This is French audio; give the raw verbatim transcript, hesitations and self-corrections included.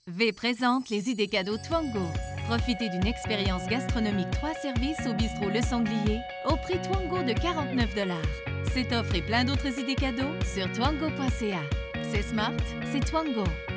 V présente les idées cadeaux Twango. Profitez d'une expérience gastronomique trois services au bistrot Le Sanglier au prix Twango de quarante-neuf dollars. Cette offre et plein d'autres idées cadeaux sur twango point c a. C'est smart, c'est Twango.